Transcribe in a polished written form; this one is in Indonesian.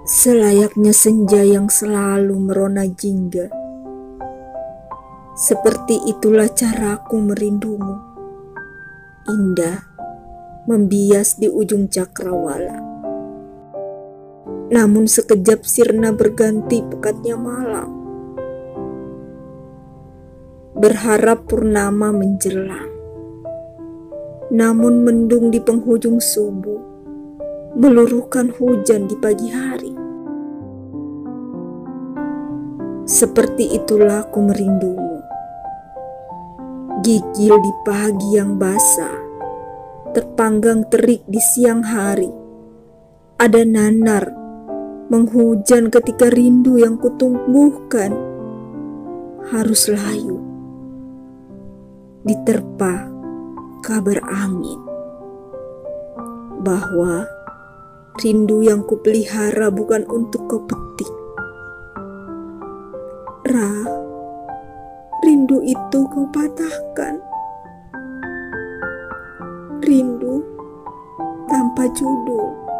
Selayaknya senja yang selalu merona jingga, seperti itulah caraku merindumu, indah membias di ujung cakrawala. Namun sekejap sirna berganti pekatnya malam, berharap purnama menjelang. Namun mendung di penghujung subuh meluruhkan hujan di pagi hari. Seperti itulah aku merindumu, gigil di pagi yang basah, terpanggang terik di siang hari. Ada nanar menghujan ketika rindu yang kutumbuhkan harus layu, diterpa kabar angin bahwa rindu yang kupelihara bukan untuk kau petik. Rindu itu kau patahkan. Rindu tanpa judul.